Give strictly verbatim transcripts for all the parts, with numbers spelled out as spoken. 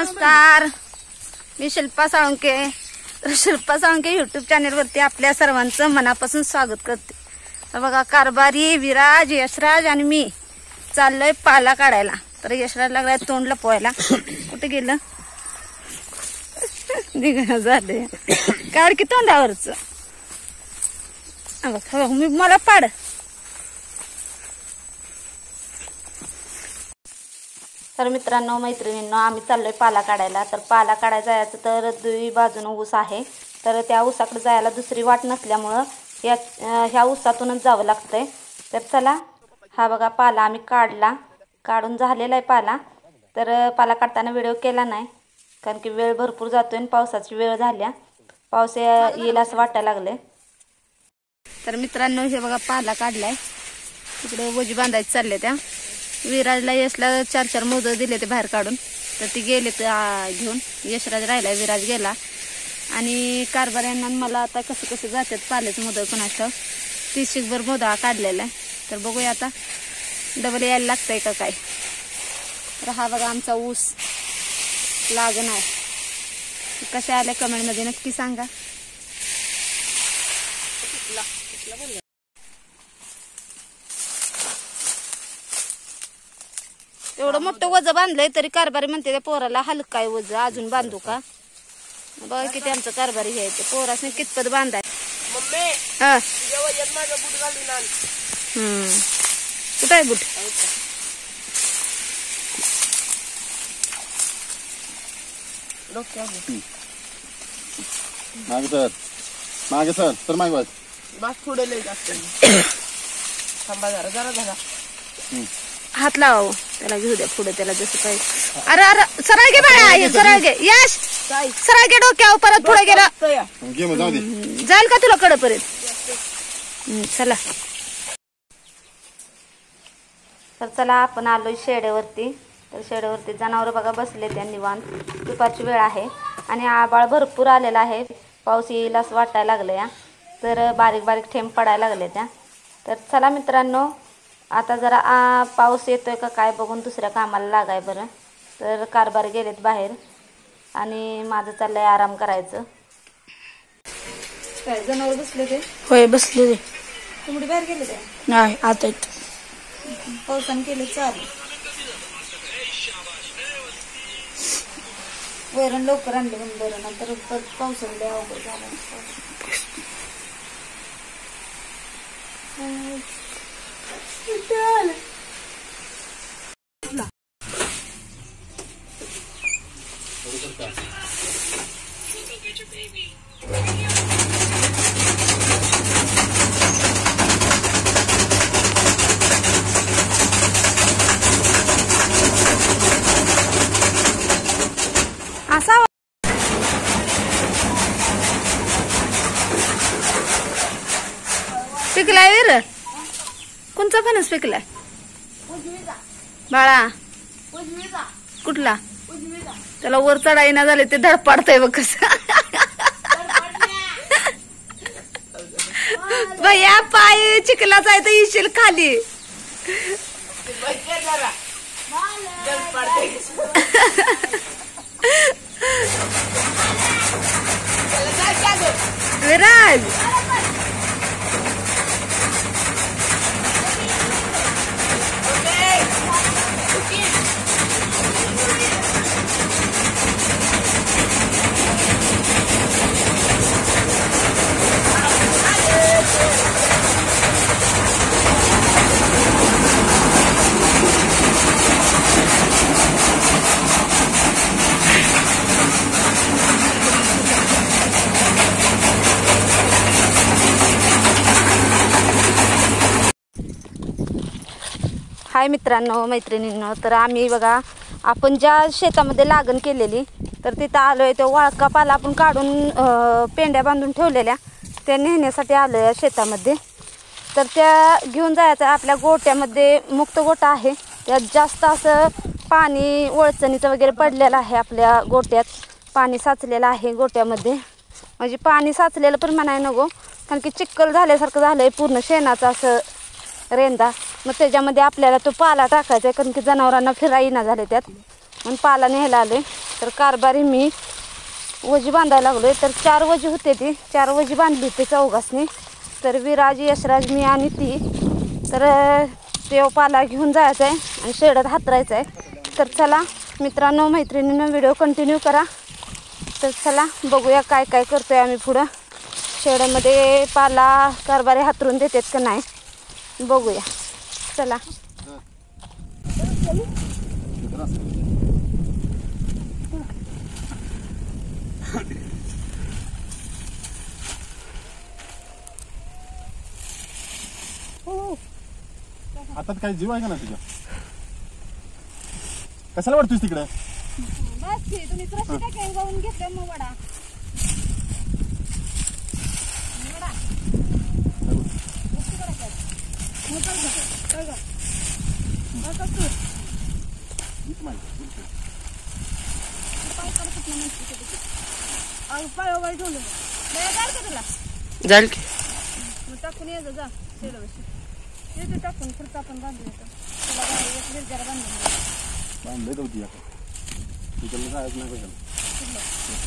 नमस्कार, मी शिल्पा साळुंके. शिल्पा साळुंके यूट्यूब चॅनलवरती आपल्या सर्वांचं मनापासून स्वागत करते. तर बघा, कारभारी विराज, यशराज आणि मी चाललोय पाला काढायला. तर यशराज लागलाय तोंड लपवायला. कुठे गेलं? निघणं झाले. काढ की तोंडावरच. मी मला पाड. तर मित्रांनो, मैत्रिणींनो, आम्ही चाललोय पाला काढायला. तर पाला काढायला जायचं तर दुई बाजूनं ऊस आहे. तर त्या ऊसाकडे जायला दुसरी वाट नसल्यामुळं या ह्या ऊसातूनच जावं लागतंय. तर चला, हा बघा पाला आम्ही काढला, काढून झालेला आहे पाला. तर पाला काढताना व्हिडिओ केला नाही, कारण की वेळ भरपूर जातोय आणि पावसाची वेळ झाल्या, पाऊस येईल असं वाटायला लागले. तर मित्रांनो, हे बघा पाला काढलाय. तिकडे वजी बांधायची चालले. त्या विराजला यशला चार चार मोदक दिले ते बाहेर काढून. तर ती गेले घेऊन. यशराज राहिला, विराज गेला. आणि कारभाऱ्यांना मला आता कसं कसं जातात पाल्याचं मोदक कोणाचं. तीस शिकभर मोदक काढलेला आहे. तर बघूया आता डबल यायला लागतंय का काय. तर हा बघा आमचा ऊस लागण आहे. कशा आल्या कमेंटमध्ये नक्की सांगा. एवढं मोठं वज बांधलंय तरी कारभारी म्हणते त्या पोराला हलका आहे वज, अजून बांधू का. बघा किती आमचं कारभारी घ्यायचं. पोरासने कितपत बांधाय. हा, हम्म, कुठं आहे बूट? मागे सर, मागे सर, तर मागे बस. बस पुढे लई जास्त. थांबा जरा जरा जरा. हात लावा त्याला, घेऊ द्या पुढे त्याला जसं पाहिजे. अरे अरे सरळ घे बाळा, सरळ घे. यश, सरळ घे डोक्यावर. परत पुढे गेला जाईल का तुला कडेपर्यंत. चला, तर चला आपण आलोय शेडेवरती. तर शेडेवरती जनावर बघा बसले त्या निवांत. दुपारची वेळ आहे आणि आबाळ भरपूर आलेला आहे. पाऊस येईल असं वाटायला लागलं या. तर बारीक बारीक थेंब पडायला लागले त्या. तर चला मित्रांनो, आता जरा आ पाऊस येतोय का काय बघून दुसऱ्या कामाला लागाय बरं. तर कारभार गेलेत बाहेर आणि माझं चाललंय आराम करायचं. काय जनावर बसले ते? होय बसले. तुम्ही बाहेर गेले ते? नाही, आता येत. पावसाने केले चालू. वैरण लवकर आणले म्हणून बरं, नंतर पावसाने अवघड झालं. असा पिकलाय वीर. कोणचा फणस पिकलाय बाळा? कुठला? त्याला वर चढाईना झाले ते धड पाडतंय बघ कसं. भैया पाय चिखलाच आहे तर येशील खाली. विराज, हाय मित्रांनो, मैत्रिणींनो. तर आम्ही बघा, आपण ज्या शेतामध्ये लागण केलेली तर तिथं आलोय. तो वाळका पाला आपण काढून पेंड्या बांधून ठेवलेल्या त्या नेण्यासाठी आलोय या शेतामध्ये. तर त्या घेऊन जायचं. आपल्या गोट्यामध्ये मुक्त गोटा आहे, त्यात जास्त असं पाणी वळचणीचं वगैरे पडलेलं आहे. आपल्या गोट्यात पाणी साचलेलं आहे गोट्यामध्ये. म्हणजे पाणी साचलेलं पण म्हणाय नको, कारण की चिक्कल झाल्यासारखं झालंय पूर्ण शेणाचं असं रेंदा. मग त्याच्यामध्ये आपल्याला तो पाला टाकायचा आहे, कारण की जनावरांना फिरायला झाले त्यात. म्हणून पाला न्यायला आले. तर कारभारी मी वजी बांधायला लागलो आहे. तर चार वजी होते ती चार वजी बांधली होती चौघासनी. तर विराज यशराज मी आणि ती तर तेव पाला घेऊन जायचं आहे आणि शेडात हातरायचं आहे. तर चला मित्रांनो मैत्रिणींनो व्हिडिओ कंटिन्यू करा. तर चला बघूया काय काय करतोय आम्ही पुढं. शेडामध्ये पाला कारभारी हातरून देतात का नाही बघूया. चला आता काही जीव आहे का ना तुझ्या? कशाला वाटतोस तिकडे? बस की तुम्ही प्रश्न काय जाऊन घेतले मग वडा वडा गोष्टी करायच्या मग काय काय ग मग काय तू हीच माहिती पाय काढत नाही किती अग पाय वगैरे ठेवलं नाही काय का तुला जाईल की मग टाकून ये जा शेडवशी ते टाकून पुढचं आपण बांधून येतो. तुला काय एक निर्जारा बांधून बांधले होती आता तिकडलं जायचं नाही पाहिजे.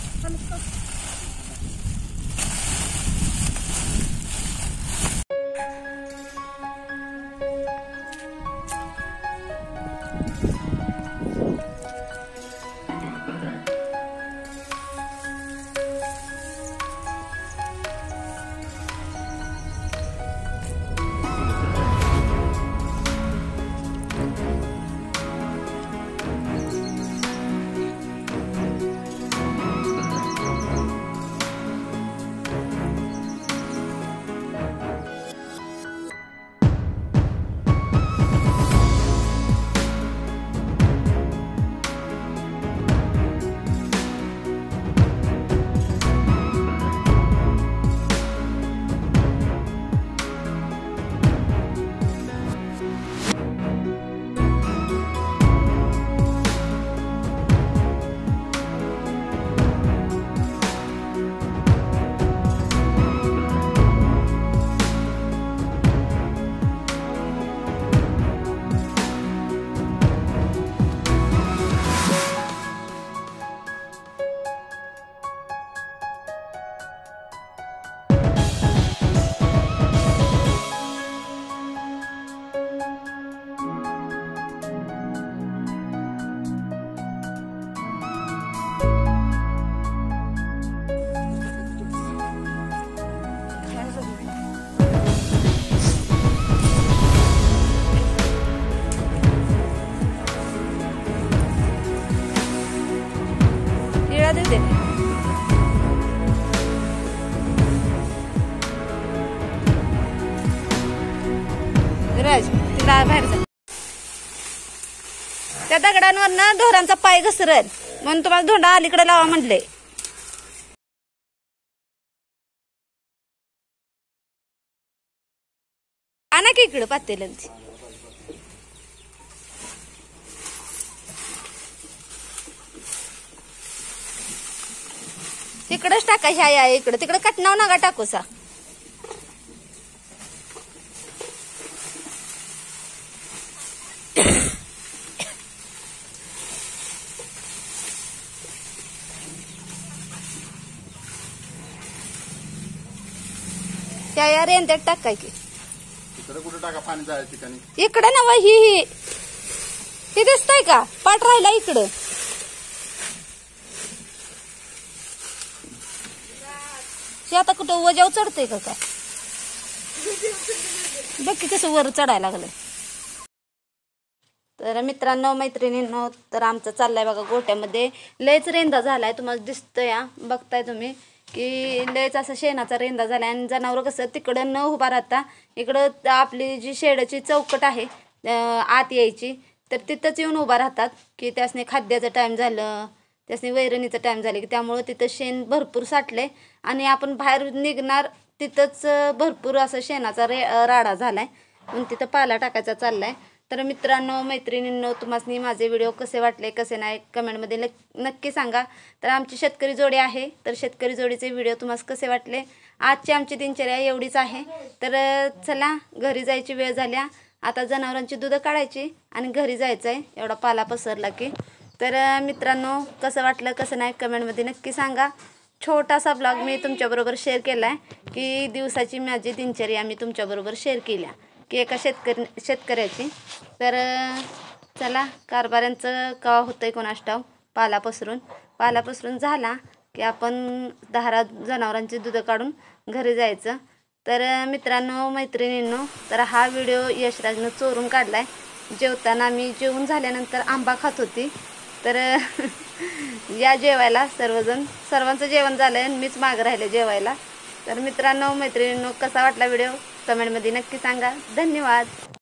देते राज तिला बाहेर जा. त्या दगडांवर ढोरांचा पाय घसरल म्हणून तुम्हाला धोंडा अलीकडे लावा म्हटले. आणा की इकडं पातेल्यांची इकडंच टाका. ह्या या इकडं तिकडं कटनाव नका टाकू सा. त्या या रेंद्यात टाकाय की इकडे कुठे टाका पाणी जायच्या ठिकाणी. इकडं ना व ही ही ही दिसतंय का पाठ राहिला इकडं. आता कुठं वजाव चढतंय का काय बघ की कसं वर चढायला लागलंय. तर मित्रांनो मैत्रिणींनो तर आमचं चाललंय बघा गोट्यामध्ये लयच रेंदा झालाय. तुम्हाला दिसतोय या बघताय तुम्ही की लयच असं शेणाचा रेंदा झालाय. आणि जनावर कसं तिकडं न उभा राहता इकडं आपली जी शेडाची चौकट आहे आत यायची तर तिथंच येऊन उभा राहतात की त्यासने खाद्याचं टाइम झालं त्यासने वैरणीचं टाइम झालं की त्यामुळं तिथं शेण भरपूर साठले आणि आपण बाहेर निघणार तिथंच भरपूर असं शेणाचा रे राडा झालाय म्हणून तिथं पाला टाकायचा चाललाय. तर मित्रांनो मैत्रिणींनो तुम्हाला माझे व्हिडिओ कसे वाटले कसे नाही कमेंटमध्ये नक्की सांगा. तर आमची शेतकरी जोडी आहे तर शेतकरी जोडीचे व्हिडिओ तुम्हाला कसे वाटले. आजची आमची दिनचर्या एवढीच आहे. तर चला घरी जायची वेळ झाल्या आता जनावरांची दूध काढायची आणि घरी जायचं आहे. एवढा पाला पसरला की तर मित्रांनो कसं वाटलं कसं नाही कमेंटमध्ये नक्की सांगा. छोटासा ब्लॉग मी तुमच्याबरोबर शेअर केला आहे की दिवसाची माझी दिनचर्या मी तुमच्याबरोबर शेअर केल्या की एका शेतकरी शेतकऱ्याची. तर चला कारभाऱ्यांचं का होतं आहे कोणास ठाऊक. पाला पसरून पाला पसरून झाला की आपण दहा जनावरांची दूध काढून घरी जायचं. तर मित्रांनो मैत्रिणींनो तर हा व्हिडिओ यशराजनं चोरून काढला आहे. जेवताना मी जेवून झाल्यानंतर आंबा खात होती. तर या जेवायला सर्वजण सर्वांचं जेवण झालं आहे मीच मागं राहिले जेवायला. तर मित्रांनो मैत्रिणींनो कसा वाटला व्हिडिओ कमेंटमध्ये नक्की सांगा. धन्यवाद.